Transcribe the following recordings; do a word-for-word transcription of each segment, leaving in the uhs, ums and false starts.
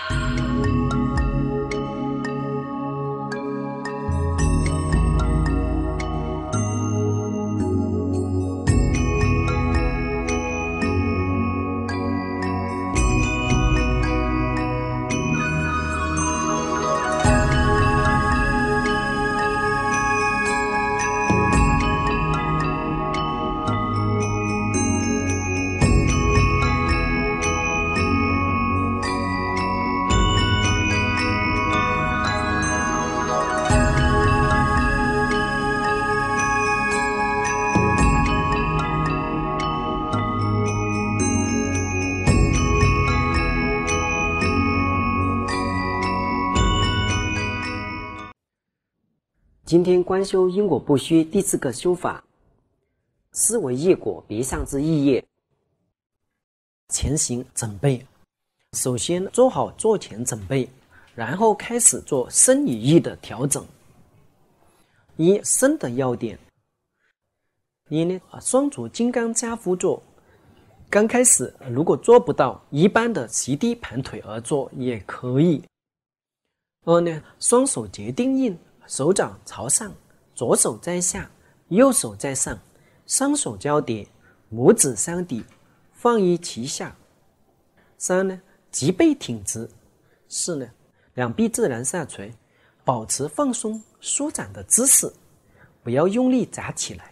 今天观修因果不虚第四个修法，思维业果别上之意业。前行准备，首先做好做前准备，然后开始做身与意的调整。一、身的要点。一呢，双足金刚跏趺坐。刚开始如果做不到，一般的席地盘腿而坐也可以。二呢，双手结定印，手掌朝上，左手在下，右手在上，双手交叠，拇指相抵，放于其下。三呢，脊背挺直。四呢，两臂自然下垂，保持放松舒展的姿势，不要用力砸起来。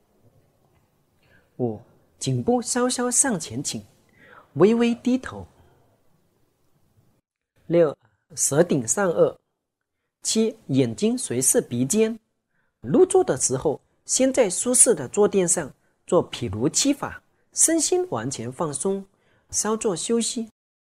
五、颈部稍稍向前倾，微微低头。六、舌顶上颚。七、眼睛随视鼻尖。入座的时候，先在舒适的坐垫上做毗卢七法，身心完全放松，稍作休息。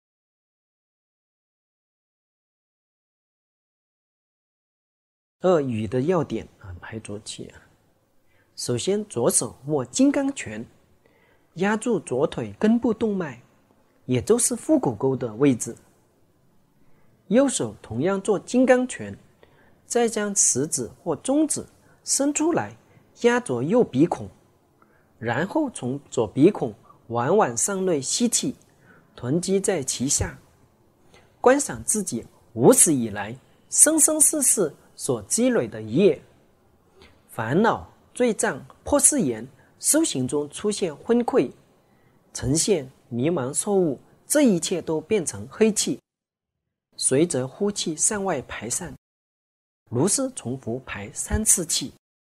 二、语的要点啊，排浊气啊。首先，左手握金刚拳，压住左腿根部动脉，也就是腹股沟的位置。右手同样做金刚拳，再将食指或中指伸出来压着右鼻孔，然后从左鼻孔缓缓向内吸气，囤积在其下，观赏自己无始以来生生世世所积累的业、烦恼、罪障、破誓言，修行中出现昏聩、呈现迷茫错误，这一切都变成黑气，随着呼气向外排散，如是重复排三次气。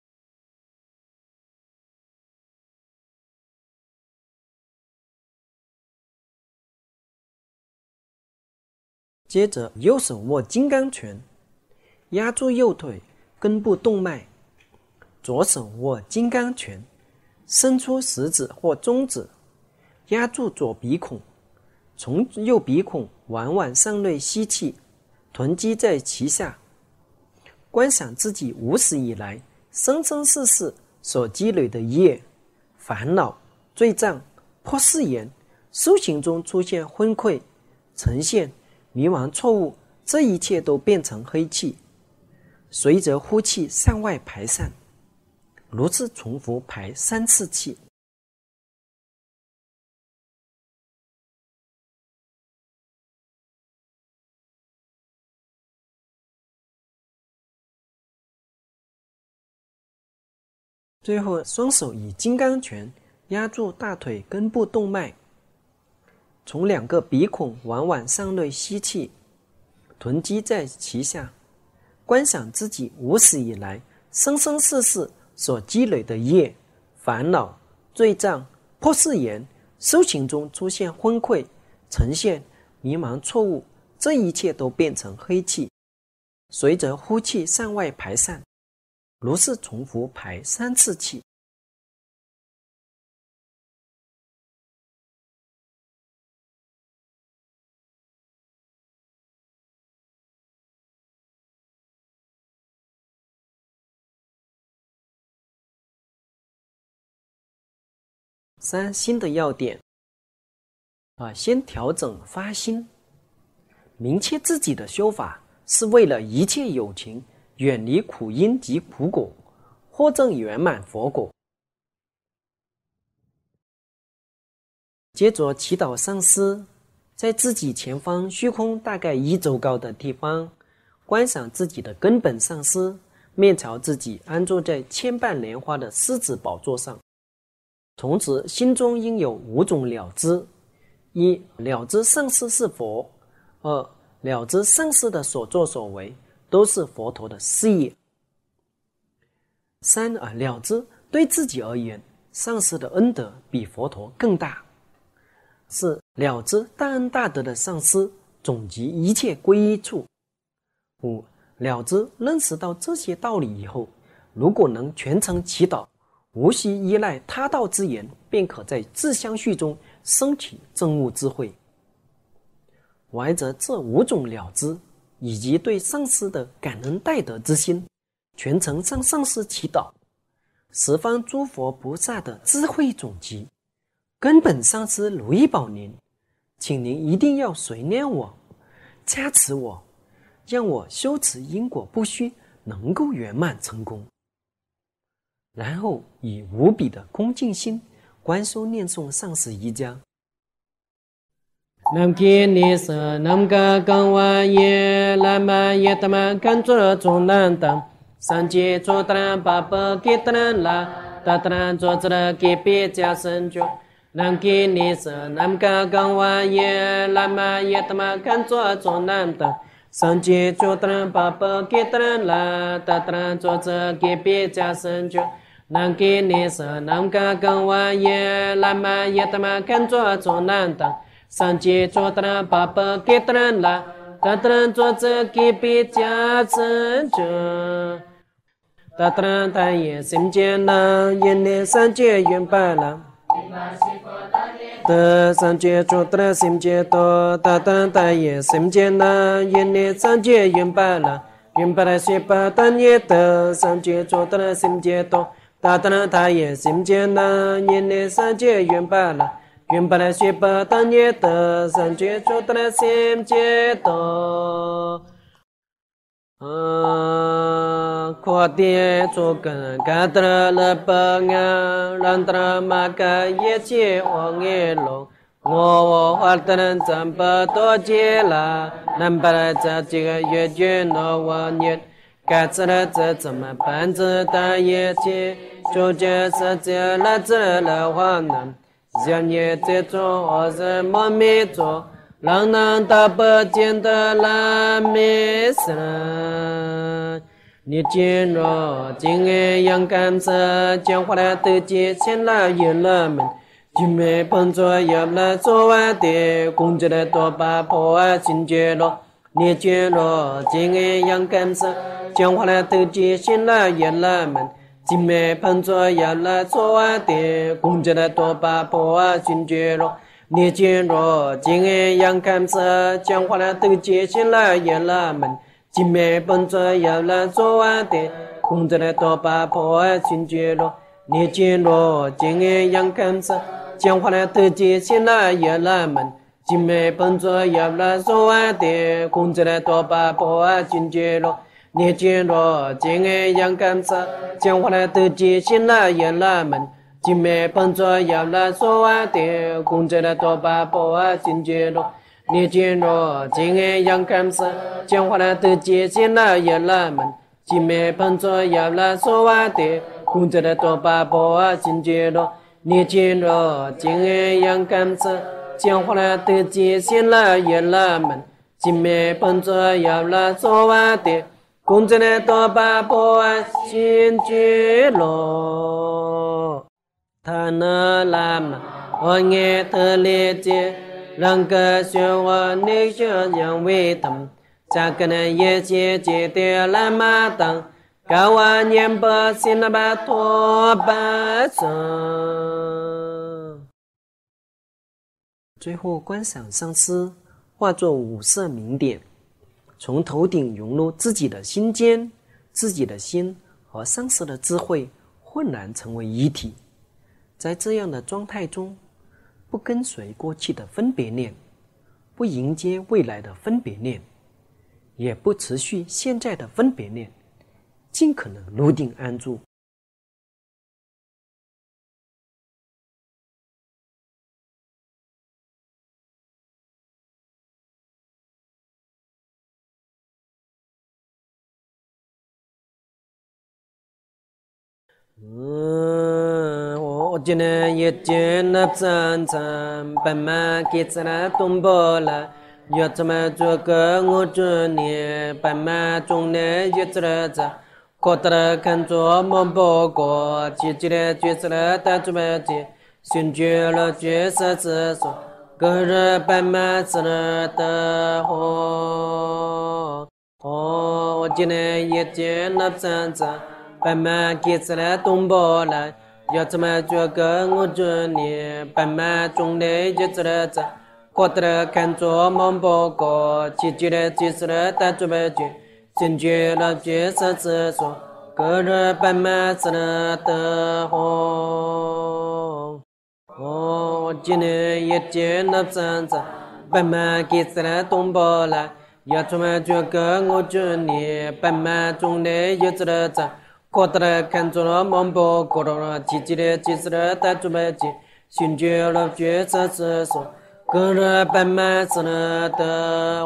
接着右手握金刚拳，压住右腿根部动脉，左手握金刚拳，伸出食指或中指，压住左鼻孔，从右鼻孔缓缓向内吸气，囤积在其下，观想自己无始以来生生世世所积累的业、烦恼、罪障、破誓言，修行中出现昏聩、呈现迷茫错误，这一切都变成黑气，随着呼气向外排散，如此重复排三次气。最后，双手以金刚拳压住大腿根部动脉，从两个鼻孔缓缓向内吸气，囤积在其下，观想自己无始以来生生世世所积累的业、烦恼、罪障、破誓言，修行中出现昏聩、呈现迷茫错误，这一切都变成黑气，随着呼气向外排散，如是重复排三次气。三、心的要点啊，先调整发心，明确自己的修法是为了一切有情远离苦因及苦果，获证圆满佛果。接着祈祷上师， 在自己前方虚空大概一肘高的地方，观赏自己的根本上师，面朝自己安坐在千瓣莲花的狮子宝座上。从此心中应有五种了知：一、了知上师是佛；二、了知上师的所作所为都是佛陀的事业；三、啊，了知对自己而言，上师的恩德比佛陀更大；四、了知大恩大德的上师总集一切归一处；五、了知认识到这些道理以后，如果能全程祈祷，无需依赖他道之言，便可在自相续中升起证悟智慧。怀着这五种了知，以及对上师的感恩戴德之心，全程向上师祈祷，十方诸佛菩萨的智慧总集，根本上师如意保您，请您一定要垂念我，加持我，让我修持因果不虚能够圆满成功。然后以无比的恭敬心观修念诵上师一家。南无尼舍南嘎冈瓦耶拉玛耶达玛甘卓中南当三界卓达拉巴巴给达拉拉达达拉卓达拉给别加身觉。南无尼舍南嘎冈瓦耶拉玛耶达玛甘卓中南当三界卓达拉巴巴给达拉拉达达拉卓达拉给别加身觉。南无尼舍南嘎冈瓦耶拉玛耶达玛甘卓中南当三界卓达拉巴巴给达拉拉达达拉卓达拉给别加身觉。达达拉他耶心间那耶念三界圆巴拉的三界卓达拉心界多达达拉他耶心间那耶念三界圆巴拉圆巴拉西巴达耶的三界卓达拉心界多达达拉他耶心间那耶念三界圆巴拉圆巴拉西巴达耶的三界卓达拉心界多。啊，夸爹做个嘎达拉巴啊，让达拉玛嘎耶切王耶龙，我我华达人赞巴多杰拉，南巴拉扎这个月月诺瓦年，嘎兹拉这怎么办子大耶切，就这是这拉这拉华南，人也这种我是莫米做。让南大不见的拉米斯，你见若今日阳干色，讲话来得见前来也了门，今日碰着要来做完的，工作的多把破啊心结了，你见若今日阳干色，讲话来得见前来也了门，今日碰着要来做完的，工作的多把破啊心结了。你见若今日阳干色，讲话来都接起来也拉门，今日本着要来做完的，工作来多把破坏清洁了。你见若今日阳干色，讲话来都接起来也拉门，今日本着要来做完的，工作来多把破坏清洁了。你见若今日阳干色，讲话来都接起来也拉门。今日本着要来做完的，工作来多把破坏清洁了。你见若今日阳干色，讲话来都接起来也拉门。今日本着要来做完的，工作来多把破坏清洁了。你见若今日阳干色，讲话来都接起来也拉门。今日本着要来做完的，工作来多把破坏清洁了。他那拉玛，我也特理解，让个学我你学让为他们，加个那也解解的拉玛当，高瓦念巴西那巴托巴桑。最后观赏上师化作五色明点，从头顶涌入自己的心间，自己的心和上师的智慧混然成为一体。在这样的状态中，不跟随过去的分别念，不迎接未来的分别念，也不持续现在的分别念，尽可能入定安住。 我今年也见了三餐，白马给咱俩东波了。要怎么做个我这年，白马中年也知了子，可得了看着莫不过，自己的角色了带着白节，寻觉了角色之所，个人白马是了的火。哦，我今年也见了三餐。白马给咱俩东波来，要怎么做个我这年，白马中年也知了子，可得了看着莫不过，自己的角色了带着白节，寻觉了角色之所，个人白马是了的火。哦，我今年也见了三餐，白马给咱俩东波来，要怎么做个我这年，白马中年也知了子。可得了看着了莫不过了，自己的角色了带着白节，寻觉了角色之所，个人白马是了的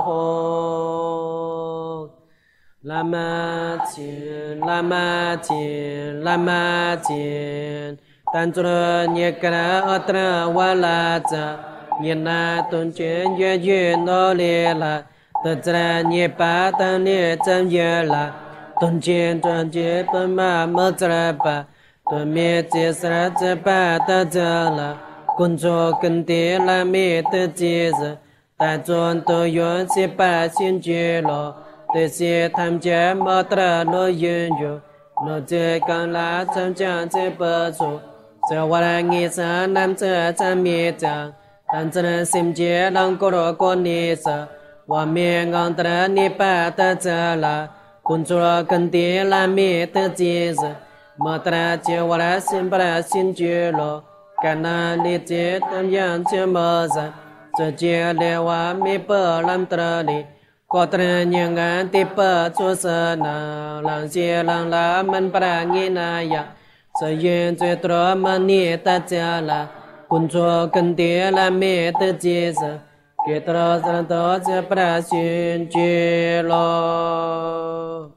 火。拉玛钱，拉玛钱，拉玛钱，但着了你个了阿德了瓦拉子，你那东钱越越努力了，得着了你把当你真越了。东京专辑本马莫子了吧，对面接是了这把的着了，工作跟地来面的节日，大众都用些把心觉了，对些他们家莫得了罗云游，罗这刚来长江这不错，这我来你上南这站面讲，但只能心结啷个罗过你色，我面昂得了你把的着了。工作跟地来面的节日，莫得了接我来心不来心觉了，干那理解怎样就么子，这节连我没不啷得了哩，觉得人年安的不做事呢，让些让他们不来你那样，这原最多么你大家了，工作跟地来面的节日。给多少人都这不来心觉了。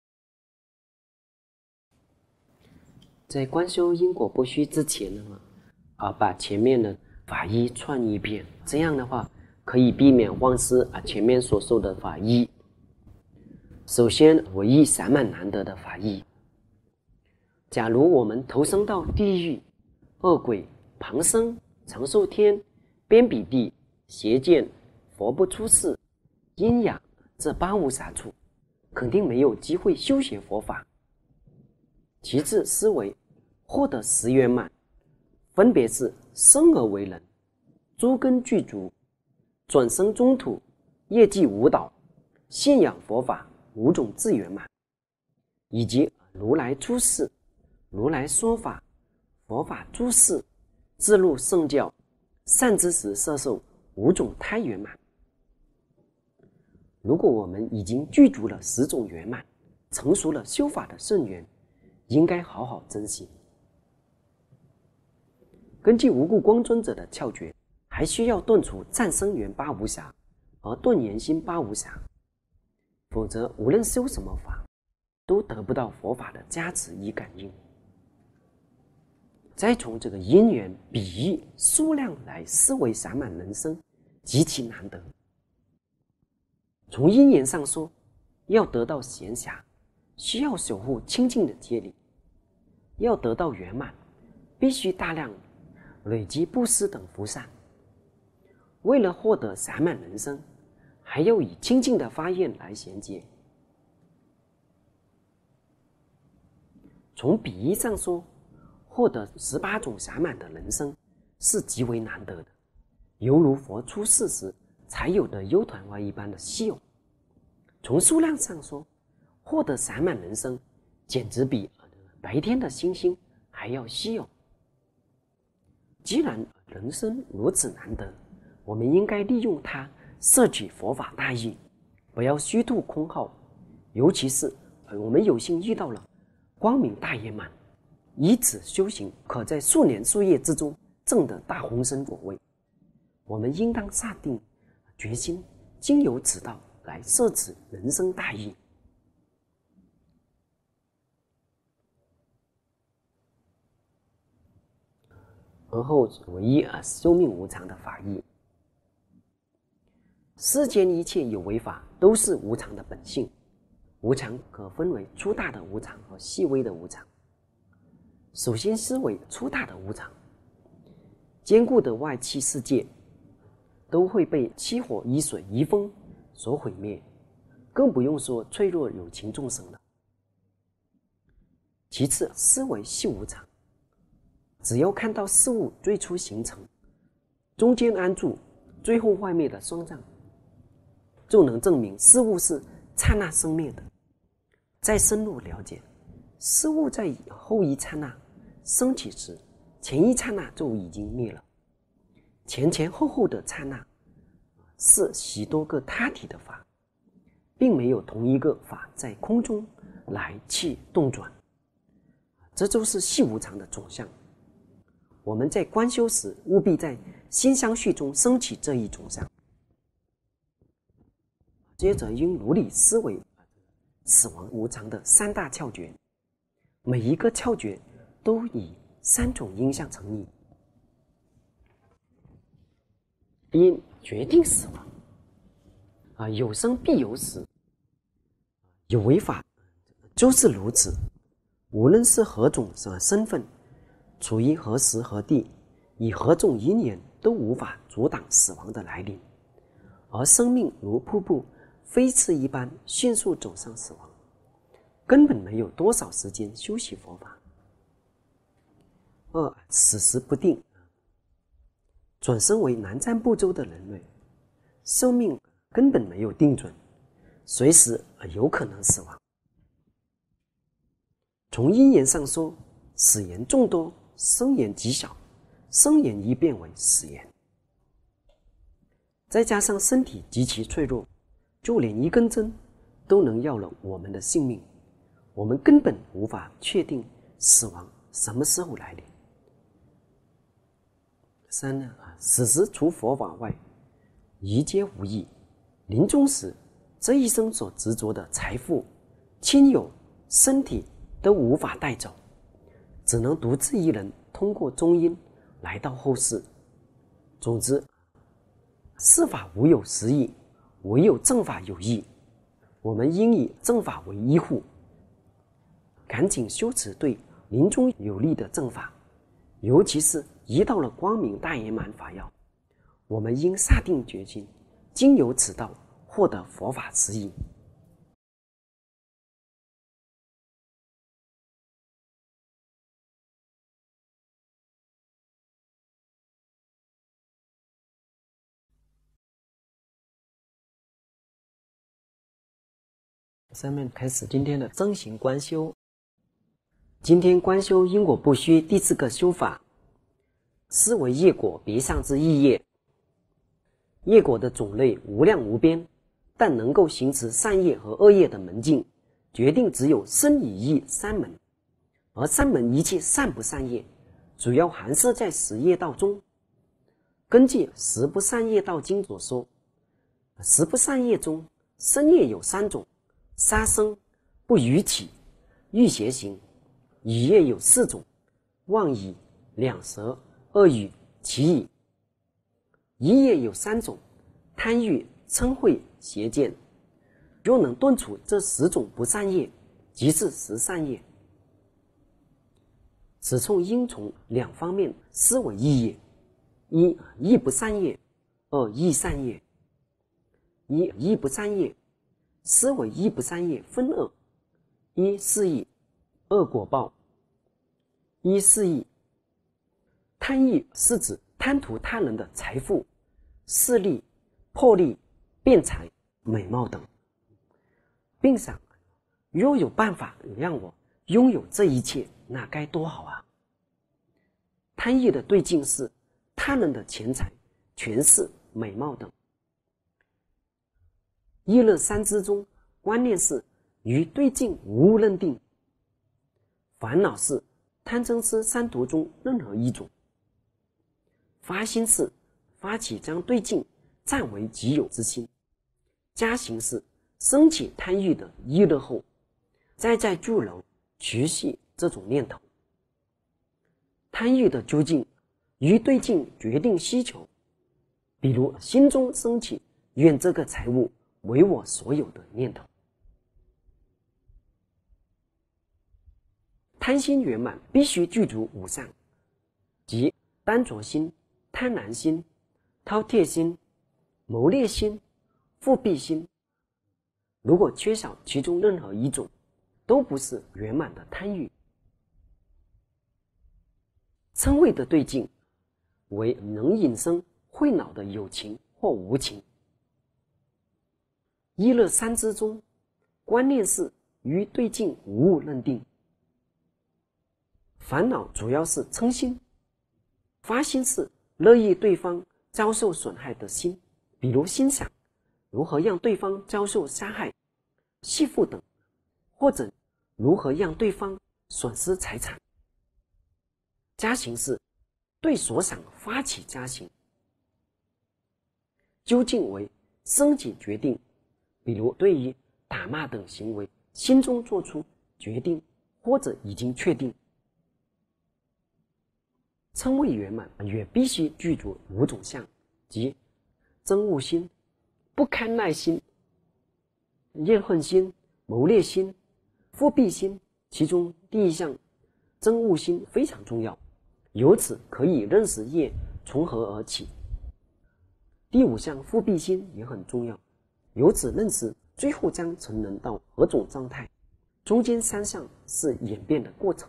在观修因果不虚之前的话，啊，把前面的法义串一遍，这样的话可以避免忘失啊前面所说的法义。首先，唯一散满难得的法义。假如我们投生到地狱、恶鬼、旁生、长寿天、边彼地、邪见、佛不出世、阴阳这八无暇处，肯定没有机会修学佛法。其次，思维获得十圆满，分别是生而为人、诸根具足、转生中土、业绩无倒、信仰佛法五种自圆满，以及如来出世、如来说法、佛法诸事、自入圣教、善知识摄受五种胎圆满。如果我们已经具足了十种圆满，成熟了修法的圣缘，应该好好珍惜。根据无故光尊者的窍诀，还需要顿除暂生缘八无暇，而顿言心八无暇，否则无论修什么法，都得不到佛法的加持与感应。再从这个因缘比喻数量来思维散满人生极其难得。从因缘上说，要得到闲暇，需要守护清净的戒律；要得到圆满，必须大量累积布施等福善。为了获得散满人生，还要以清净的发愿来衔接。从比喻上说，获得十八种散满的人生是极为难得的，犹如佛出世时才有的优团花一般的稀有。从数量上说，获得散满人生简直比白天的星星还要稀有。既然人生如此难得，我们应该利用它摄取佛法大义，不要虚度空耗。尤其是我们有幸遇到了光明大圆满，以此修行可在数年数月之中证得大宏深果位，我们应当下定决心，经由此道来摄取人生大义。 而后唯一啊寿命无常的法义。世间一切有为法都是无常的本性，无常可分为粗大的无常和细微的无常。首先思维粗大的无常，坚固的外气世界都会被七火一水一风所毁灭，更不用说脆弱有情众生了。其次，思维细无常，只要看到事物最初形成，中间安住，最后坏灭的双障，就能证明事物是刹那生灭的。再深入了解，事物在后一刹那升起时，前一刹那就已经灭了。前前后后的刹那是许多个他体的法，并没有同一个法在空中来去动转，这就是细无常的总相。我们在观修时，务必在心相续中升起这一总相。接着应如理思维死亡无常的三大窍诀，每一个窍诀都以三种因相成立。因决定死亡啊，有生必有死，有为法就是如此。无论是何种身份，处于何时何地，以何种因缘，都无法阻挡死亡的来临。而生命如瀑布飞驰一般迅速走上死亡，根本没有多少时间修习佛法。二，此时不定，转生为南瞻部洲的人类，寿命根本没有定准，随时有可能死亡。从因缘上说，死缘众多，生缘极小，生缘一变为死缘。再加上身体极其脆弱，就连一根针都能要了我们的性命，我们根本无法确定死亡什么时候来临。三呢，死时除佛法外，一皆无益。临终时，这一生所执着的财富、亲友、身体都无法带走，只能独自一人通过中阴来到后世。总之，世法无有实义，唯有正法有益。我们应以正法为依护，赶紧修持对临终有利的正法，尤其是一到了光明大圆满法要，我们应下定决心，经由此道获得佛法实义。下面开始今天的增行观修。今天观修因果不虚第四个修法，思维业果别相之意业。业果的种类无量无边，但能够行持善业和恶业的门径，决定只有身语意三门。而三门一切善不善业，主要含摄在十业道中。根据《十不善业道经》所说，十不善业中，身业有三种：杀生、不语起、欲邪行；语业有四种：妄语、两舌、恶语、绮语；疑业有三种：贪欲、嗔恚、邪见。若能顿除这十种不善业，即是十善业。此处应从两方面思维意业：一、亦不善业；二、亦善业。一、亦不善业，思维亦不善业分二：一、是义，二、果报。一、是义，贪欲是指贪图他人的财富、势力、魄力、辩才、美貌等，并想若有办法让我拥有这一切，那该多好啊！贪欲的对境是他人的钱财、权势、美貌等。意乐三支中，观念是于对境无物认定，烦恼是贪嗔痴三毒中任何一种。发心是发起将对境占为己有之心。加行是升起贪欲的意乐后，再在住楼持续这种念头。贪欲的究竟于对境决定需求，比如心中升起愿这个财物为我所有的念头。贪心圆满必须具足五善，即贪着心、贪婪心、饕餮心、谋猎心、复辟心。如果缺少其中任何一种，都不是圆满的贪欲。嗔恚的对境为能引生恚恼的有情或无情。一乐三知中，观念是于对境无物认定。烦恼主要是嗔心，发心是乐意对方遭受损害的心，比如心想如何让对方遭受杀害、弑父等，或者如何让对方损失财产。加行是对所想发起加行。究竟为升起决定，比如对于打骂等行为心中做出决定或者已经确定。嗔恚圆满也必须具足五种相，即憎恶心、不堪耐心、厌恨心、谋猎心、复辟心。其中第一项憎恶心非常重要，由此可以认识业从何而起。第五项复辟心也很重要，由此认识最后将成人到何种状态。中间三项是演变的过程。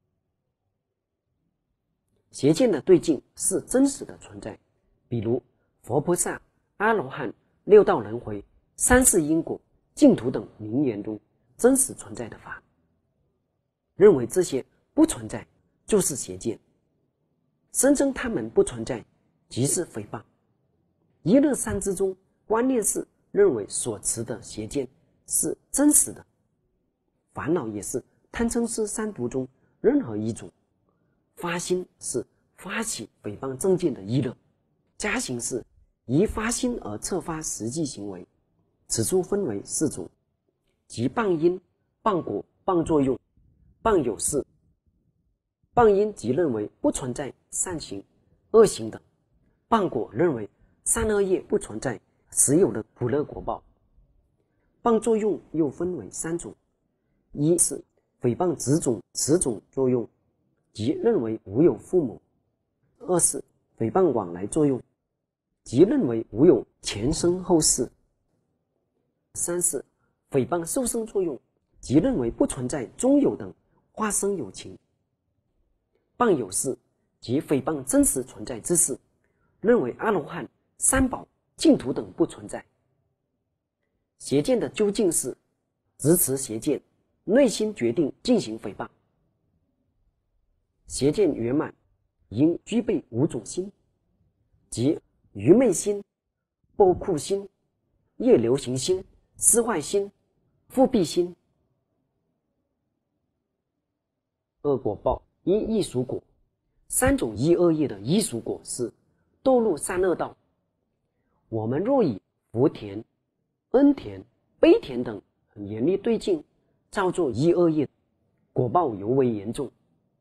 邪见的对境是真实的存在，比如佛菩萨、阿罗汉、六道轮回、三世因果、净土等名言中真实存在的法。认为这些不存在就是邪见，声称他们不存在即是诽谤。一乐三知中，观念是认为所持的邪见是真实的。烦恼也是贪嗔痴三毒中任何一种。发心是发起诽谤正见的一乐，加行是依发心而策发实际行为。此处分为四种，即谤因、谤果、谤作用、谤有事。谤因即认为不存在善行、恶行等；谤果认为善恶业不存在，实有的苦乐果报。谤作用又分为三种，一是诽谤子种、此种作用，即认为无有父母；二是诽谤往来作用，即认为无有前生后世；三是诽谤受生作用，即认为不存在中有等化生有情。谤有事即诽谤真实存在之事，认为阿罗汉、三宝、净土等不存在。邪见的究竟是执持邪见，内心决定进行诽谤。邪见圆满应具备五种心，即愚昧心、暴酷心、业流行心、思坏心、复辟心。恶果报依异熟果，三种依恶业的依熟果是堕入三恶道。我们若以福田、恩田、悲田等很严厉对境造作依恶业，果报尤为严重。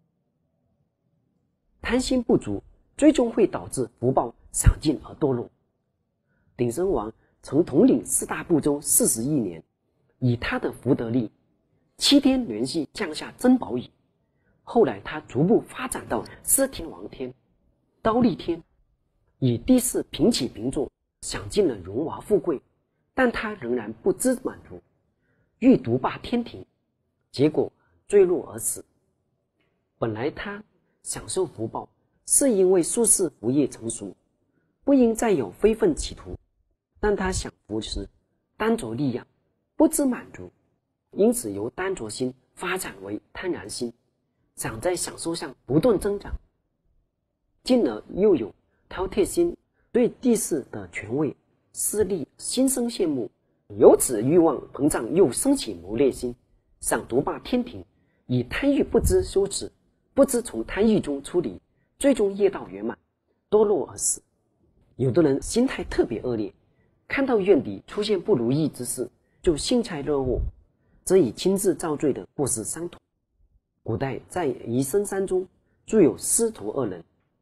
贪心不足，最终会导致福报享尽而堕落。鼎生王曾统领四大部洲四十亿年，以他的福德力，七天连续降下珍宝雨。后来他逐步发展到四天王天、刀立天，以地势平起平坐，享尽了荣华富贵，但他仍然不知满足，欲独霸天庭，结果坠落而死。本来他享受福报，是因为术士福业成熟，不应再有非分企图，但他享福时单着力量，不知满足，因此由单着心发展为贪婪心，想在享受上不断增长，进而又有饕餮心，对地势的权位、势力心生羡慕，由此欲望膨胀，又升起谋猎心，想独霸天庭，以贪欲不知羞耻，不知从贪欲中出离，最终业道圆满，堕落而死。有的人心态特别恶劣，看到怨敌出现不如意之事，就幸灾乐祸，这与亲自造罪的过失相同。古代在宜生山中住有师徒二人，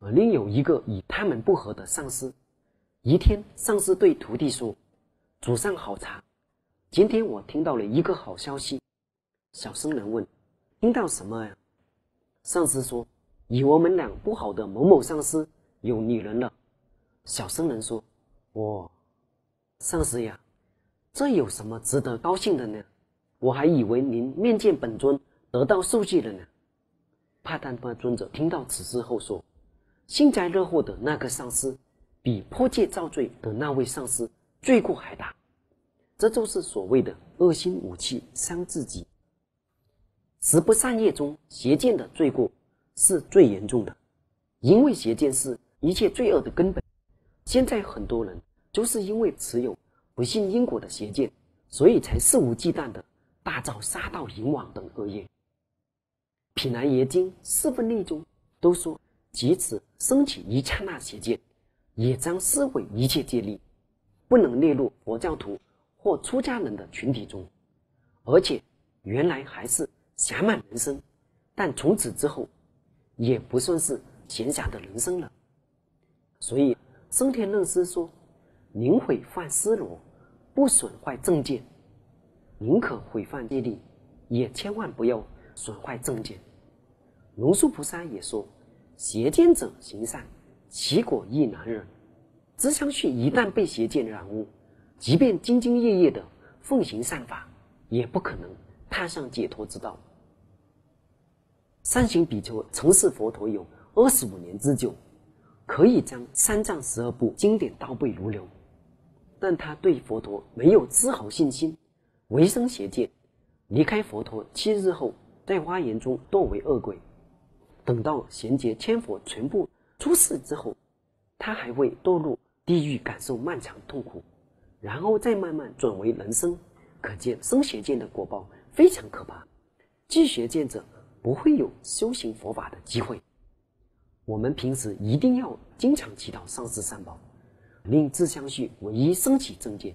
而另有一个与他们不合的上司。一天，上司对徒弟说：“祖上好茶，今天我听到了一个好消息。”小僧人问：“听到什么呀？”上司说：“与我们俩不好的某某上司有女人了。”小僧人说：“哦，上司呀，这有什么值得高兴的呢？我还以为您面见本尊得到受记了呢。”帕坦巴尊者听到此事后说：“幸灾乐祸的那个上司比破戒造罪的那位上司罪过还大，这就是所谓的恶心武器伤自己。十不善业中邪见的罪过是最严重的，因为邪见是一切罪恶的根本。现在很多人就是因为持有不信因果的邪见，所以才肆无忌惮的大造杀盗淫妄等恶业。毗南耶经四分例中都说，即使升起一刹那邪见，也将撕毁一切戒律，不能列入佛教徒或出家人的群体中，而且原来还是暇满人生，但从此之后也不算是闲暇的人生了。所以升天论师说，宁毁犯尸罗，不损坏正见。宁可毁犯戒律，也千万不要损坏正见。龙树菩萨也说，邪见者行善，其果亦难忍。知相续一旦被邪见染污，即便兢兢业业的奉行善法，也不可能踏上解脱之道。善行比丘曾是佛陀有二十五年之久，可以将三藏十二部经典倒背如流，但他对佛陀没有丝毫信心，违生邪见，离开佛陀七日后，在花园中堕为恶鬼。等到贤劫千佛全部出世之后，他还会堕入地狱，感受漫长痛苦，然后再慢慢转为人生。可见生邪见的果报非常可怕，具邪见者不会有修行佛法的机会。我们平时一定要经常祈祷上师三宝，令自相续唯一升起正见。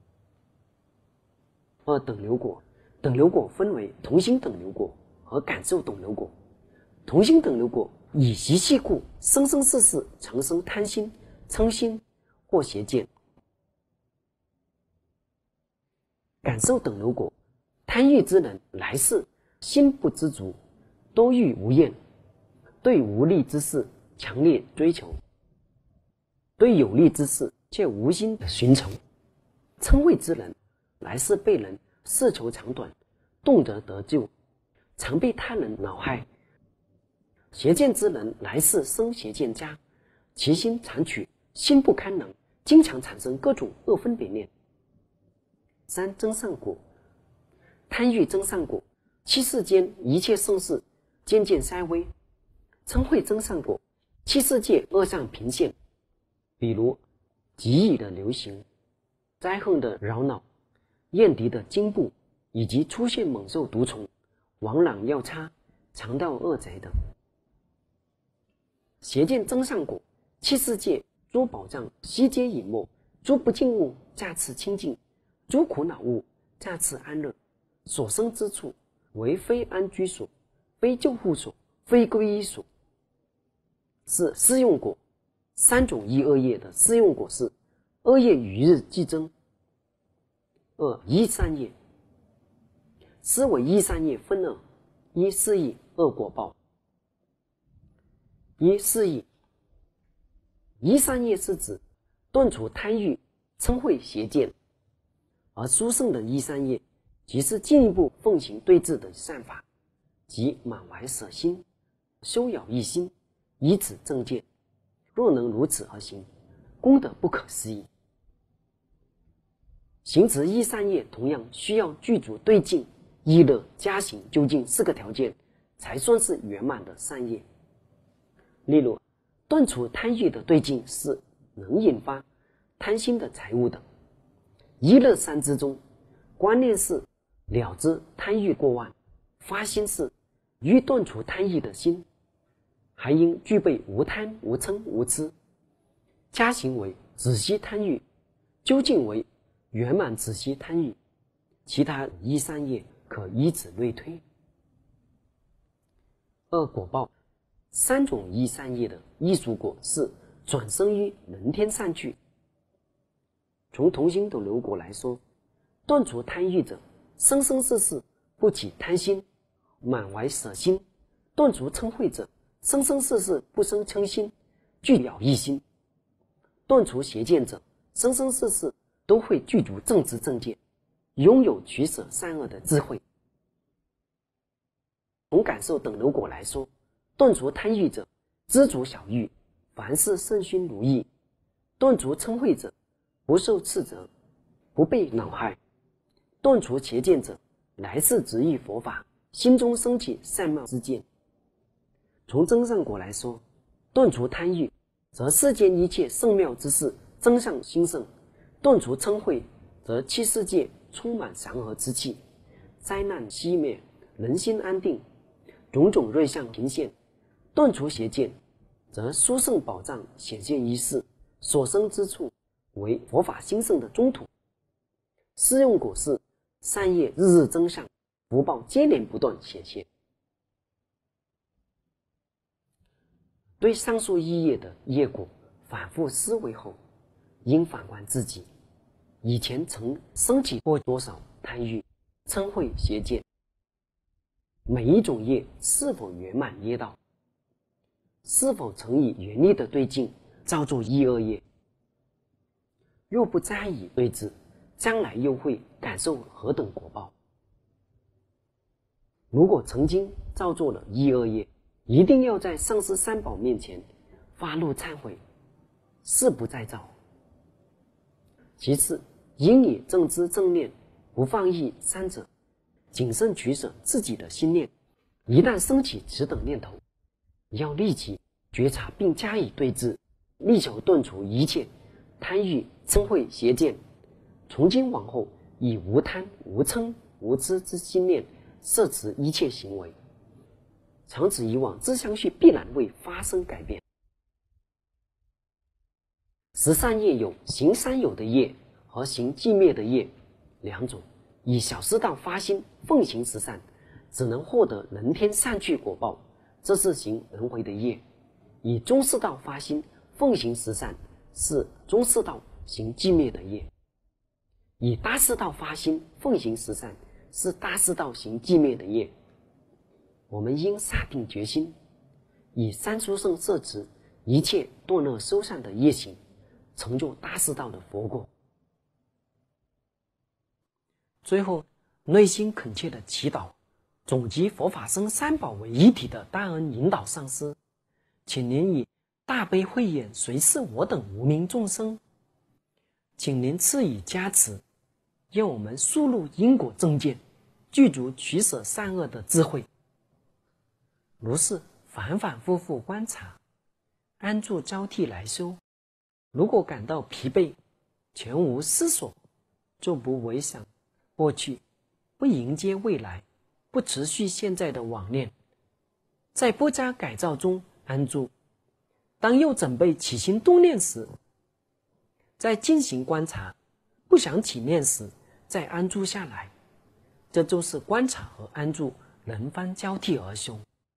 二等流果，等流果分为同心等流果和感受等流果。同心等流果以习气故，生生世世常生贪心、嗔心或邪见。感受等流果，贪欲之人来世心不知足，多欲无厌，对无利之事强烈追求，对有利之事却无心的寻求。嗔恚之人来世被人世仇长短，动辄得咎，常被他人恼害。邪见之人来世生邪见家，其心残取，心不堪能，经常产生各种恶分别念。三增上果，贪欲增上果，七世间一切盛世渐渐衰微。嗔恚增上果，七世界恶上频现，比如疾疫的流行、灾横的扰恼、厌敌的惊怖，以及出现猛兽毒虫、亡狼药叉、强盗恶贼等。邪见增上果，七世界诸宝藏悉皆隐没，诸不净物驾次清净，诸苦恼物驾次安乐，所生之处为非安居所，非救护所，非皈依所，是施用果。三种一恶业的施用果是：恶业与日俱增。二一善业，思维一善业分二：一是以恶果报。一是以一善业是指断除贪欲、嗔恚邪见，而殊胜的一善业即是进一步奉行对治的善法，即满怀舍心，修养一心，以此正见。若能如此而行，功德不可思议。行持一善业同样需要具足对境、依乐、加行究竟四个条件，才算是圆满的善业。例如，断除贪欲的对境是能引发贪心的财物的。一乐三之中，观念是了知贪欲过万，发心是欲断除贪欲的心，还应具备无贪、无嗔、无痴。加行为止息贪欲，究竟为圆满止息贪欲。其他一三业可以此类推。二果报， 三种一善业的艺术果是转生于人天上去。从同心斗流果来说，断除贪欲者，生生世世不起贪心，满怀舍心；断除嗔恚者，生生世世不生嗔心，具了一心；断除邪见者，生生世世都会具足正知正见，拥有取舍善恶的智慧。从感受等流果来说，断除贪欲者，知足小欲，凡事顺心如意；断除嗔恚者，不受斥责，不被恼害；断除邪见者，来世执遇佛法，心中升起善妙之见。从增上果来说，断除贪欲，则世间一切圣妙之事增上兴盛；断除嗔恚，则七世界充满祥和之气，灾难熄灭，人心安定，种种瑞相频现；断除邪见，则殊胜宝藏显现于世，所生之处为佛法兴盛的中土。施用果是善业日日增上，福报接连不断显现。对上述一业的业果反复思维后，应反观自己以前曾升起过多少贪欲、嗔恚、邪见，每一种业是否圆满业道，是否曾以原力的对境造作一恶业。若不加以对治，将来又会感受何等果报？如果曾经造作了一恶业，一定要在上师三宝面前发怒忏悔，誓不再造。其次，应以正知正念，不放逸三者，谨慎取舍自己的心念。一旦升起此等念头，要立即觉察并加以对治，力求断除一切贪欲、嗔恚、邪见。从今往后，以无贪、无嗔、无痴之心念摄持一切行为，长此以往，自相续必然会发生改变。十善业有行三有的业和行寂灭的业两种。以小师道发心奉行十善，只能获得人天善趣果报，这是行轮回的业；以中士道发心奉行十善，是中士道行寂灭的业；以大士道发心奉行十善，是大士道行寂灭的业。我们应下定决心，以三殊胜摄持一切堕乐收善的业行，成就大士道的佛果。最后，内心恳切的祈祷，总集佛法僧三宝为一体的大恩引导上师，请您以大悲慧眼随视我等无名众生，请您赐予加持，让我们速入因果正见，具足取舍善恶的智慧。如是反反复复观察，安住交替来修。如果感到疲惫，全无思索，就不回想过去，不迎接未来，不持续现在的妄念，在不加改造中安住。当又准备起心动念时，在进行观察，不想起念时再安住下来。这就是观察和安住轮番交替而修。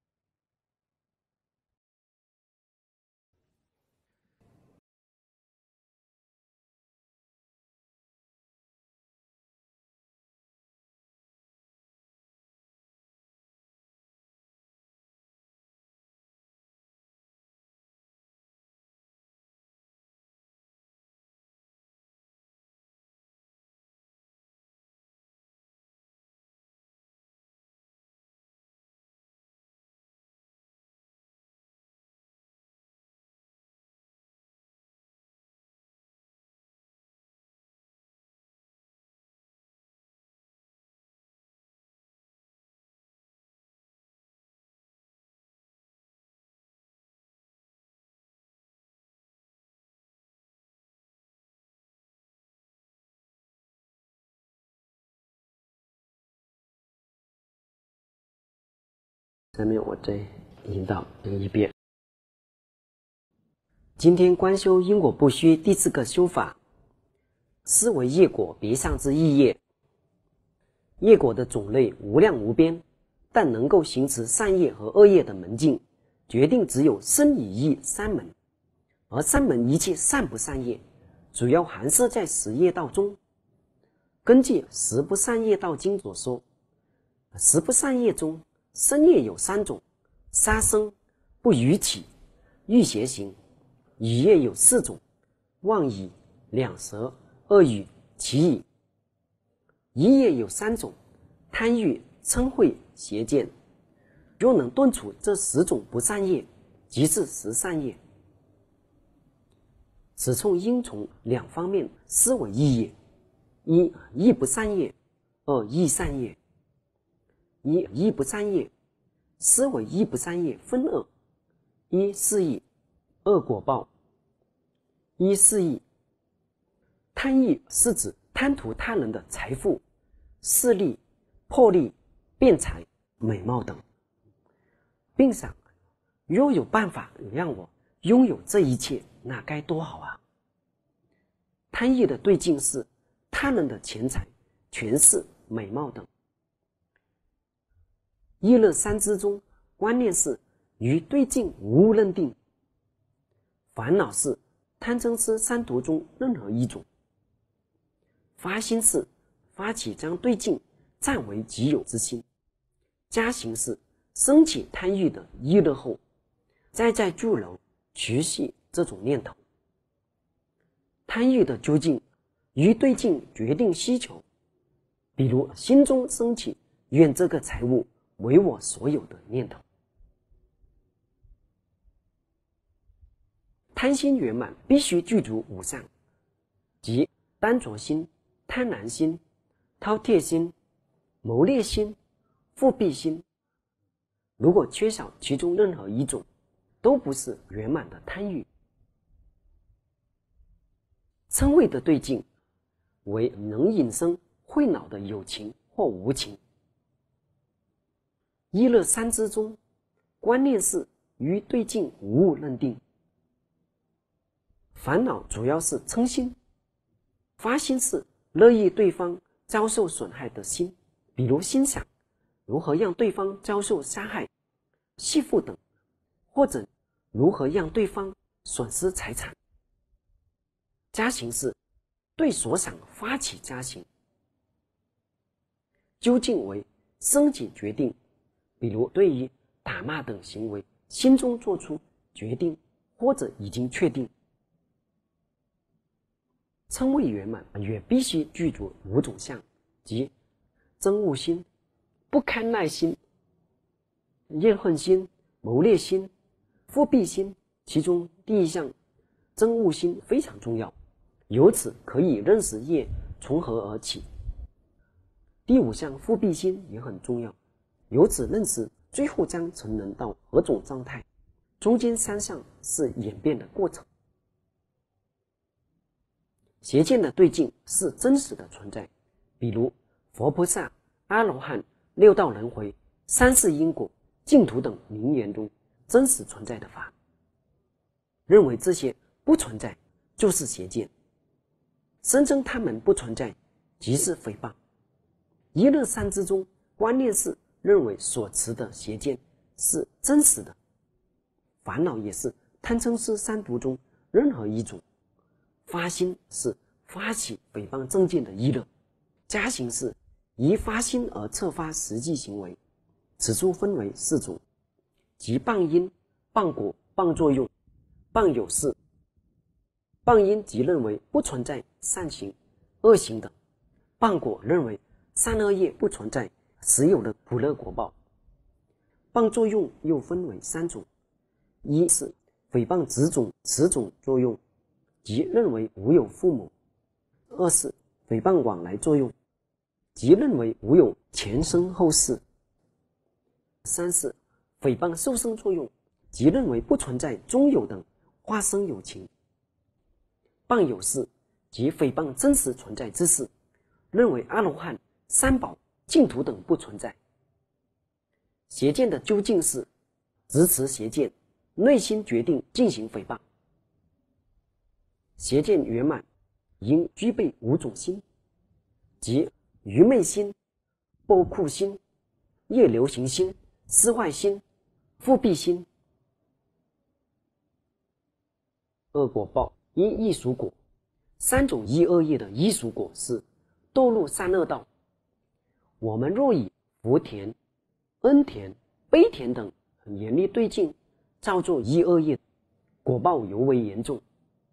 下面我再引导一遍。今天观修因果不虚第四个修法，思维业果别相之意业。业果的种类无量无边，但能够行持善业和恶业的门径， 决定只有生与义三门，而三门一切善不善业，主要含摄在十业道中。根据《十不善业道经》所说，十不善业中，身业有三种：杀生、不语起、欲邪行；语业有四种：妄语、两舌、恶语、绮语；疑业有三种：贪欲、嗔恚、邪见。若能顿除这十种不善业，即是十善业。此处应从两方面思维意业：一、义不善业；二、义善业。一、义不善业，思维义不善业分二：一、是义；二、果报。一、是义。贪欲是指贪图他人的财富、势力、魄力、辩才、美貌等，并想若有办法让我拥有这一切，那该多好啊！贪欲的对境是他人的钱财、权势、美貌等。一乐三知中，观念是于对境无误认定。烦恼是贪嗔痴三毒中任何一种。发心是发起将对境占为己有之心。加行是升起贪欲的一乐后，再在住楼持续这种念头。贪欲的究竟于对境决定需求，比如心中升起愿这个财物为我所有的念头。贪心圆满必须具足五相，即贪着心、贪婪心、饕餮心、谋猎心、复辟心。如果缺少其中任何一种，都不是圆满的贪欲。嗔恚的对境为能引生恚恼的有情或无情。一乐三知中，观念是于对境无误认定。烦恼主要是嗔心，发心是乐意对方遭受损害的心，比如心想如何让对方遭受杀害、弑父等，或者如何让对方损失财产。加行是对所想发起加行，究竟为升起决定，比如对于打骂等行为，心中做出决定或者已经确定。嗔恚圆满也必须具足五种相，即憎恶心、不堪耐心、怨恨心、谋猎心、复辟心。其中第一项憎恶心非常重要，由此可以认识业从何而起。第五项复辟心也很重要，由此认识最后将成人到何种状态。中间三项是演变的过程。邪见的对境是真实的存在，比如佛菩萨、阿罗汉、六道轮回、三世因果、净土等名言中真实存在的法。认为这些不存在就是邪见，声称他们不存在即是诽谤。一乐三知中，观念是认为所持的邪见是真实的。烦恼也是贪嗔痴三毒中任何一种。发心是发起诽谤正见的一乐，加行是依发心而策发实际行为。此处分为四种，即谤因、谤果、谤作用、谤有事。谤因即认为不存在善行、恶行等；谤果认为善恶业不存在，实有的苦乐果报。谤作用又分为三种，一是诽谤此种此种作用，即认为无有父母；二是诽谤往来作用，即认为无有前生后世；三是诽谤受生作用，即认为不存在中有等化生有情。谤有事即诽谤真实存在之事，认为阿罗汉、三宝、净土等不存在。邪见的究竟是执持邪见，内心决定进行诽谤。邪见圆满应具备五种心，即愚昧心、暴酷心、业流行心、思坏心、复辟心、 恶果报一异熟果。三种一恶业的异熟果是堕入三恶道。我们若以福田、恩田、悲田等很严厉对境，造作一恶业，果报尤为严重。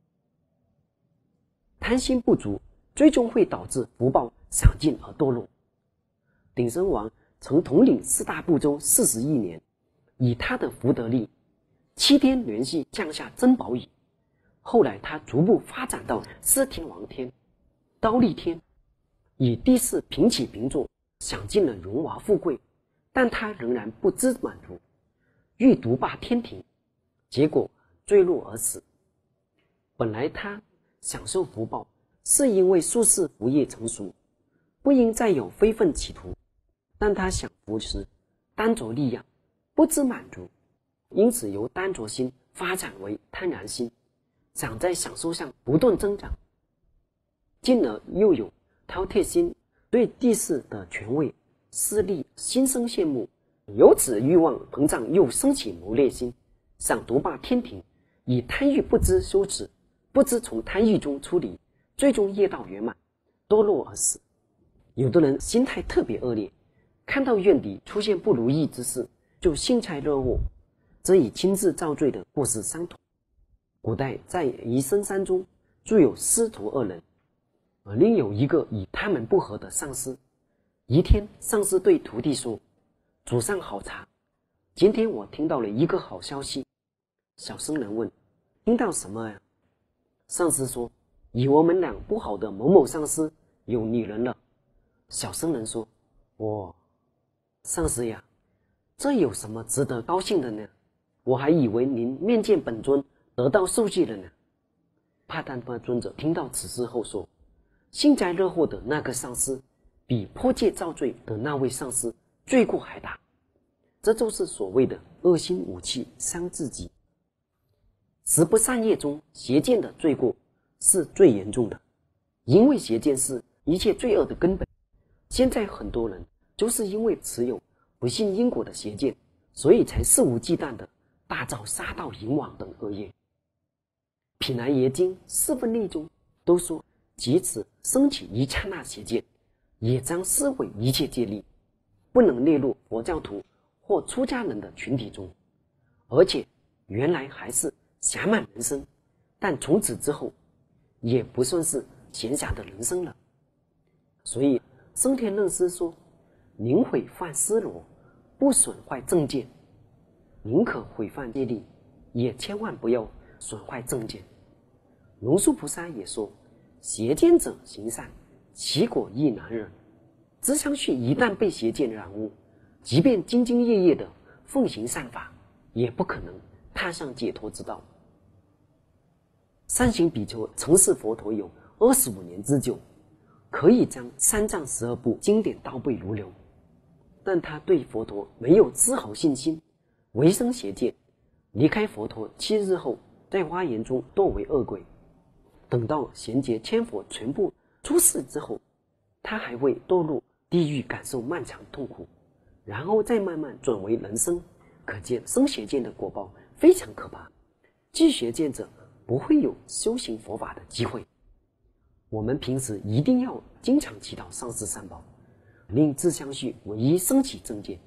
贪心不足，最终会导致福报享尽而堕落。鼎生王曾统领四大部洲四十亿年，以他的福德力，七天连续降下珍宝雨。后来他逐步发展到四天王天、刀立天，以地势平起平坐，享尽了荣华富贵，但他仍然不知满足，欲独霸天庭，结果坠落而死。本来他享受福报，是因为术士福业成熟，不应再有非分企图，但他享福时单着力量，不知满足，因此由单着心发展为贪婪心，想在享受上不断增长，进而又有饕餮心，对地势的权位势力心生羡慕，由此欲望膨胀，又升起谋略心，想独霸天庭，以贪欲不知羞耻，不知从贪欲中出离，最终业道圆满，堕落而死。有的人心态特别恶劣，看到怨敌出现不如意之事，就幸灾乐祸，这与亲自造罪的过失相同。古代在宜生山中住有师徒二人，而另有一个与他们不合的上司。一天，上司对徒弟说：“祖上好茶，今天我听到了一个好消息。”小僧人问：“听到什么呀？”上司说：“与我们俩不好的某某上司有女人了。”小僧人说：“哦，上司呀，这有什么值得高兴的呢？我还以为您面见本尊得到受记了呢。”帕坦巴尊者听到此事后说：“幸灾乐祸的那个上司，比破戒造罪的那位上司罪过还大。这就是所谓的恶心武器伤自己。十不善业中，邪见的罪过是最严重的，因为邪见是一切罪恶的根本。现在很多人就是因为持有不信因果的邪见，所以才肆无忌惮的大造杀盗淫妄等恶业。品南耶经四分例中都说，即使升起一刹那邪见，也将撕毁一切戒律，不能列入佛教徒或出家人的群体中，而且原来还是暇满人生，但从此之后也不算是闲暇的人生了。所以升天论师说，宁毁犯丝罗，不损坏正见。宁可毁犯戒律，也千万不要损坏正见。龙树菩萨也说，邪见者行善，其果亦难忍。知相续一旦被邪见染污，即便兢兢业业的奉行善法，也不可能踏上解脱之道。善行比丘从事佛陀有二十五年之久，可以将三藏十二部经典倒背如流，但他对佛陀没有丝毫信心，违生邪见，离开佛陀七日后，在花园中堕为恶鬼。等到贤劫千佛全部出世之后，他还会堕入地狱，感受漫长痛苦，然后再慢慢转为人生。可见生邪见的果报非常可怕，具邪见者不会有修行佛法的机会。我们平时一定要经常祈祷上师三宝，令自相续唯一升起正见。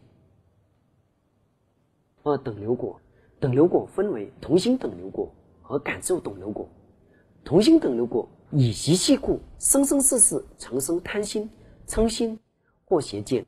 二等流果，等流果分为同心等流果和感受等流果。同心等流果以习气故，生生世世常生贪心、嗔心或邪见。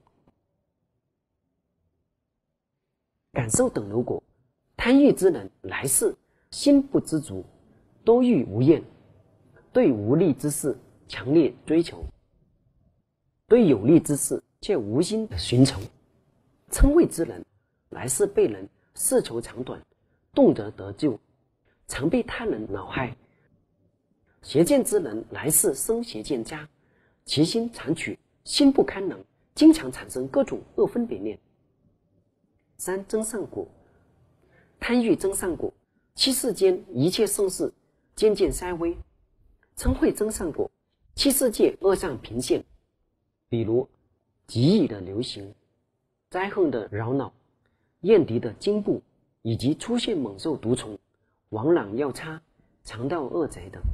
感受等流果，贪欲之人来世心不知足，多欲无厌，对无利之事强烈追求，对有利之事却无心寻求。嗔恚之人来世被人事求长短，动辄得咎，常被他人恼害。邪见之人来世生邪见家，其心常取，心不堪能，经常产生各种恶分别念。三增上果，贪欲增上果，七世间一切盛事渐渐衰微。嗔恚增上果，七世界恶上频现，比如疾疫的流行、灾横的扰恼、燕敌的惊怖，以及出现猛兽毒虫、亡狼药叉、 强调恶贼等。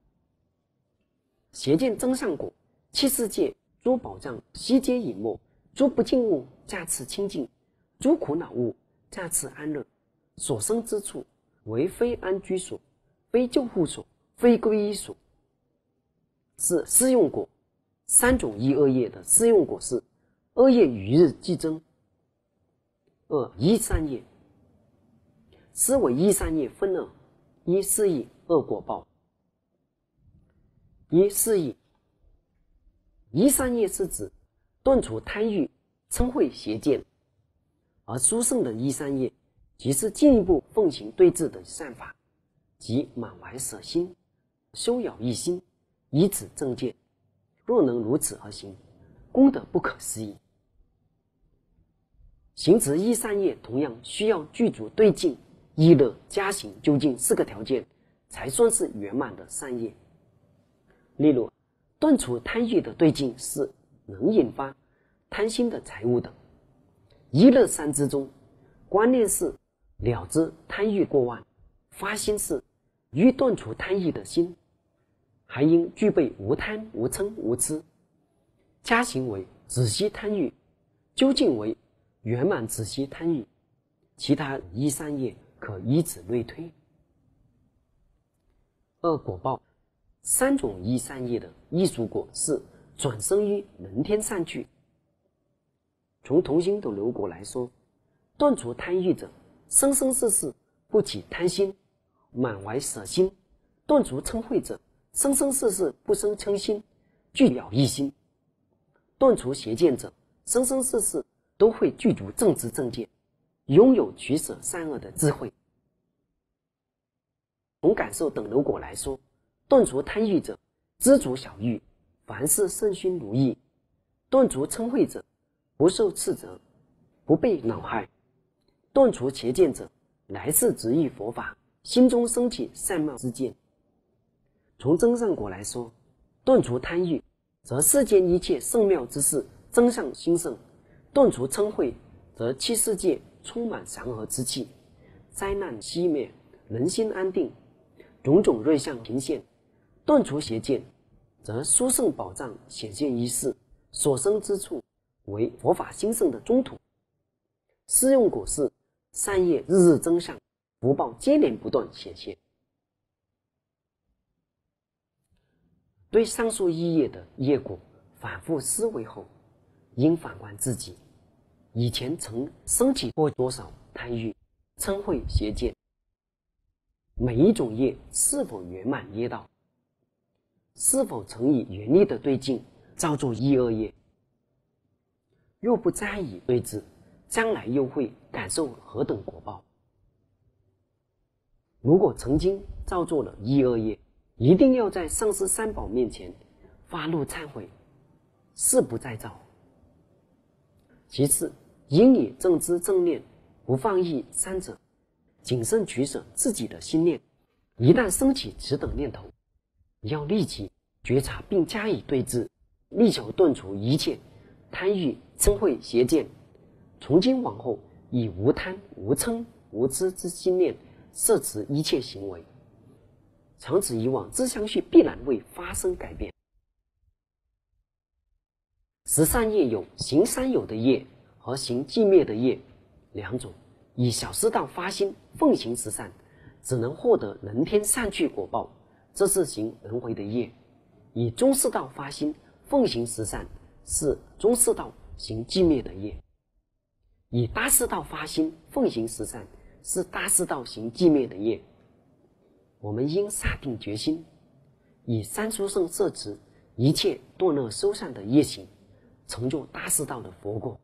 邪见真善果，七世界诸宝藏悉皆隐没，诸不净物驾持清净，诸苦恼物驾持安乐，所生之处为非安居所，非救护所，非皈依所。是施用果，三种一恶业的施用果是：恶业与日俱增。二一三业，思维一三业分二：一四意，二果报。一四意，一三业是指断除贪欲、嗔恚、邪见，而殊胜的一三业即是进一步奉行对治的善法，即满怀舍心，修养一心，以此正见。若能如此而行，功德不可思议。行持一三业同样需要具足对境、依乐、加行、究竟四个条件，才算是圆满的善业。例如，断除贪欲的对境是能引发贪心的财物等。一乐三之中，观念是了知贪欲过万，发心是欲断除贪欲的心，还应具备无贪、无嗔、无痴。加行为止息贪欲，究竟为圆满止息贪欲。其他一三业可以此类推。二果报，三种一三业的艺术果是转生于人天上去。从同心的流果来说，断除贪欲者，生生世世不起贪心，满怀舍心；断除嗔恚者，生生世世不生嗔心，具了一心；断除邪见者，生生世世都会具足正知正见，拥有取舍善恶的智慧。从感受等流果来说，断除贪欲者，知足小欲，凡事顺心如意；断除嗔恚者，不受斥责，不被恼害；断除邪见者，来世执意佛法，心中升起善妙之见。从真善果来说，断除贪欲，则世间一切圣妙之事真相兴盛；断除嗔恚，则七世界充满祥和之气，灾难熄灭，人心安定，种种瑞相频现；断除邪见，则殊胜宝藏显现一世，所生之处为佛法兴盛的中土。施用果是善业日日增上，福报接连不断显现。对上述一业的业果反复思维后，应反观自己以前曾升起过多少贪欲、嗔恚、邪见，每一种业是否圆满业道，是否曾以严厉的对境造作一恶业。若不加以对治，将来又会感受何等果报？如果曾经造作了一恶业，一定要在上师三宝面前发怒忏悔，誓不再造。其次，应以正知正念，不放逸三者，谨慎取舍自己的心念。一旦升起此等念头，要立即觉察并加以对治，力求断除一切贪欲、嗔恚、邪见。从今往后，以无贪、无嗔、无痴之心念摄持一切行为，长此以往，自相续必然会发生改变。十善业有行三有的业和行寂灭的业两种。以小师道发心奉行十善，只能获得人天善趣果报，这是行轮回的业；以中士道发心奉行十善，是中士道行寂灭的业；以大士道发心奉行十善，是大士道行寂灭的业。我们应下定决心，以三殊胜摄持一切堕恶修善的业行，成就大士道的佛果。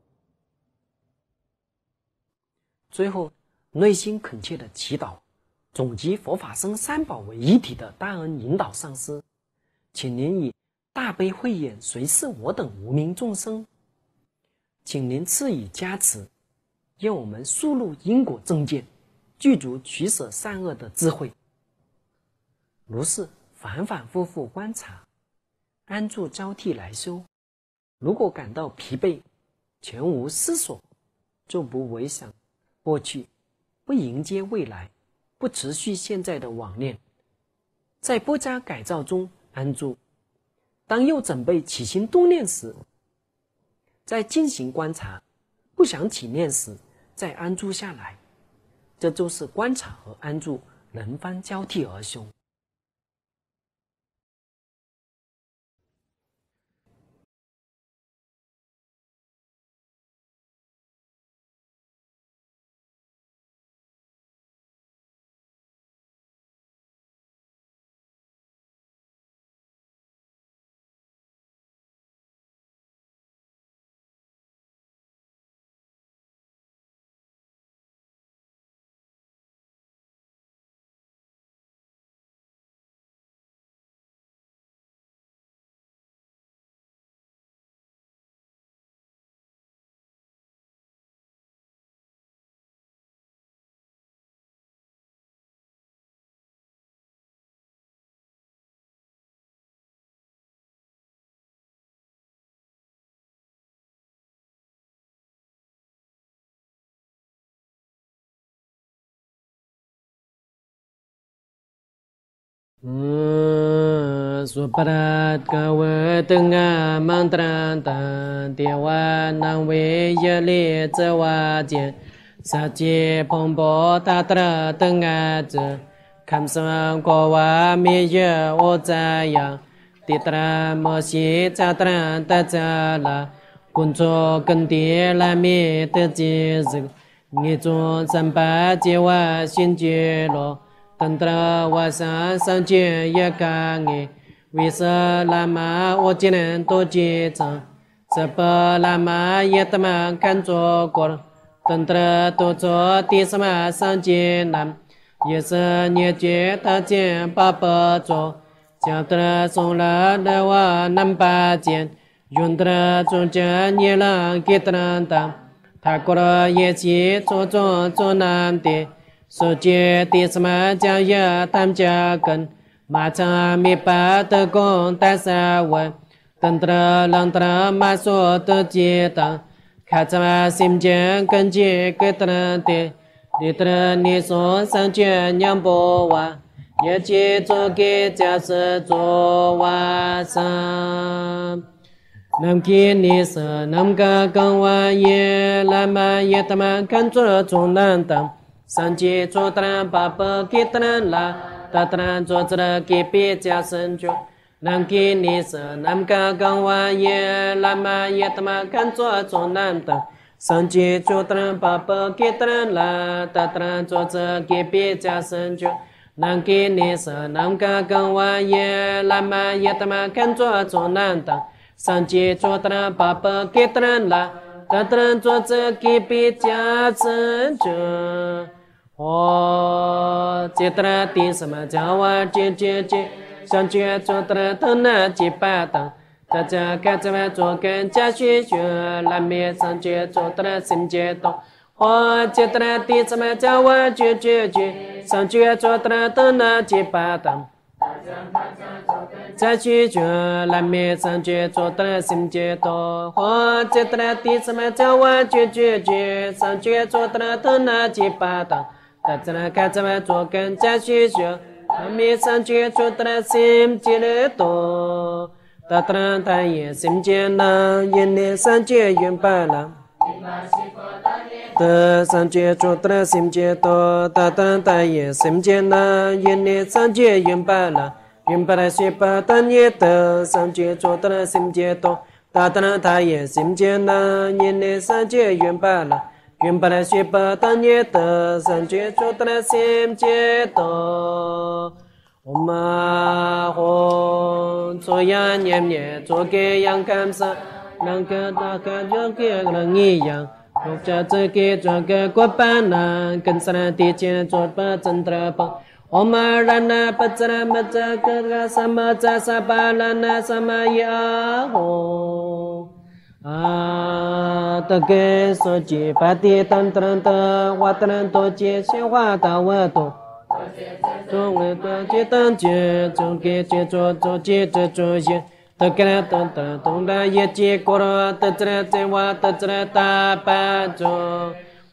最后，内心恳切的祈祷，总集佛法僧三宝为一体的大恩引导上师，请您以大悲慧眼随视我等无名众生，请您赐予加持，让我们速入因果正见，具足取舍善恶的智慧。如是反反复复观察，安住交替来修。如果感到疲惫，全无思索，就不回想过去，不迎接未来，不持续现在的妄念， 在不加改造中安住。当又准备起心动念时，再进行观察；不想起念时，再安住下来。这就是观察和安住轮番交替而修。 Suparat kawa tengah mantranta dewa nang we yali zawa jian saji pongpo tatra tengah je kamsang kawa mi ye o zayang titra mo si tatra ta jala kunco kendi la mi te ji zi ngi zong sampa jiwa xin ji lo tantra wasa sang ji ye ka ngi Visa lama o jinen to ji zang Sapa lama yetama kan zo kor Tantra to zo ti sama sang ji nam Yesa nye ji ta jian pa pa zo Jiang tra song la la wa nam pa jian Yun tra zong jian nye lang ki tran tang Ta kor ye ji zo zong zo nam di So ji ti sama jiang ye tam jia gen Ma cha mi pa te gong ta sa wen Tantra lang tra ma so te ji tang Ka cha sim jian gen ji ge tran di Di tra ni so sang jian nyang bo wa Ye ji zo ge jia se zo wa san Nam ki ni se nam ga gang wa ye La ma ye ta ma kan zo zong nan tang Sang ji zo tran pa pa ki tran la Tatran zo zra ki pi jia sen jo Nam ki ni se nam ga gang wa ye La ma ye ta ma kan zo zong nan tang Sang ji zo tran pa pa ki tran la Tatran zo zra ki pi jia sen jo Nam ki ni se nam ga gang wa ye La ma ye ta ma kan zo zong nan tang Sang ji zo tran pa pa ki tran la Tatran zo zra ki pi jia sen jo Ho Chitra ti sama jawa chi chi chi Sang jue zo tra thân na chi pa tang Ta cha ka cha wa zo gen jia xu xue La mi sang jue zo tra sim jie tong Ho Chitra ti sama jawa chi chi chi Sang jue zo tra thân na chi pa tang Jia xu xue La mi sang jue zo tra sim jie tong Ho Chitra ti sama jawa chi chi chi Sang jue zo tra thân na chi pa tang Ta zara ka zara zo gen jia xu xue La mi sang jue zo tra sim jie le to Ta tra ta ye sim jie na Yin ni sang jie yun pa la Ta sang jie zo tra sim jie to Ta tra ta ye sim jie na Yin ni sang jie yun pa la Yun pa la xue pa tan ye ta Sang jie zo tra sim jie to Ta tra ta ye sim jie na Yin ni sang jie yun pa la Yun pa la xue pa tan ye ta Sang jie zo tra sim jie to Om ma ho Zo ya nian ye Zo ge yang kam sa Nang ke ta ke jo ge nang yi yang Lục cha zhe ge zo ge guo pa na Gen sa na di jie zo pa zhen tra pa Om ma ra na pa zra ma zha ge ga sa ma zha sa pa la na sa ma ya ho A ta ge so ji pa ti tan tran ta Wa tran to ji xie hua da wa to Zhong we da ji tan ji Zhong ge ji zo zo ji zhe zo ye Ta ge la ta ta tong da ye ji ko ro Ta zra zi wa ta zra ta pa zo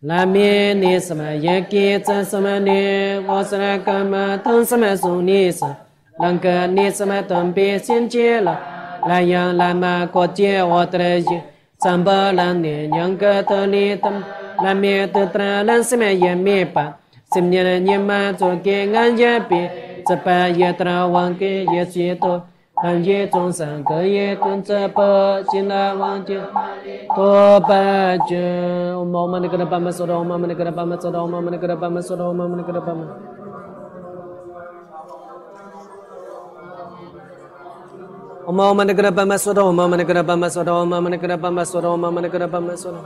拉面尼什么也给这什么呢？我是那干嘛等什么送你是？啷个你什么等别先接了？来阳来嘛过节我的人，三八两年两个的你等，拉面的当然什么也没办，十年的你嘛做给俺也别，这半夜当忘给也最多。寒夜众生各夜跟着不进来忘记多拜见。我们那个爸妈说的，我们那个爸妈说的，我们那个爸妈说的，我们那个爸妈。我们那个爸妈说的，我们那个爸妈说的，我们那个爸妈说的，我们那个爸妈说的。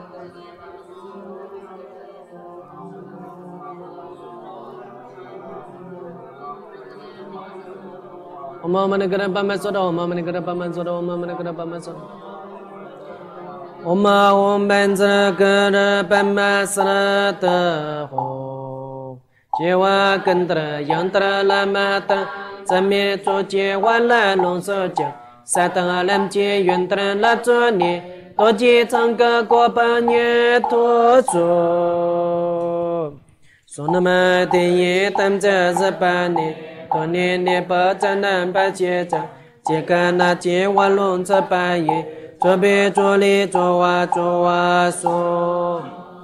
我们那个爸妈说的，我们那个爸妈说的，我们那个爸妈说的。我们我们这个爸妈说的好，结娃跟着养着拉妈的，咱们做结娃来弄手脚，三等两节远的来做你，多几唱歌过半年多做，说那么的也等着是半年。多年年不在南北街上，这个那街弯龙这半夜，左边左里左哇左哇说。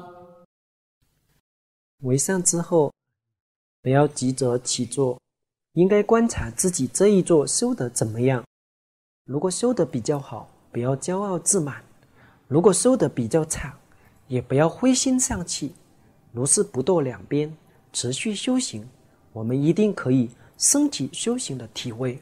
围上之后，不要急着起坐，应该观察自己这一坐修得怎么样。如果修得比较好，不要骄傲自满；如果修得比较差，也不要灰心丧气。如是不堕两边，持续修行，我们一定可以升级修行的体位。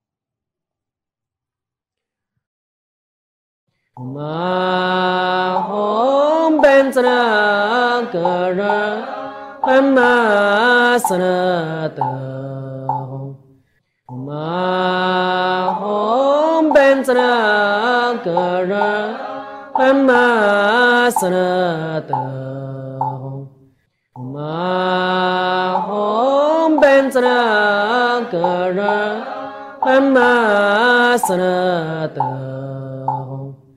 马红本子那个人，斑马色的红。马红本子那个人，斑马色的红。马红本子那个人，斑马色的红。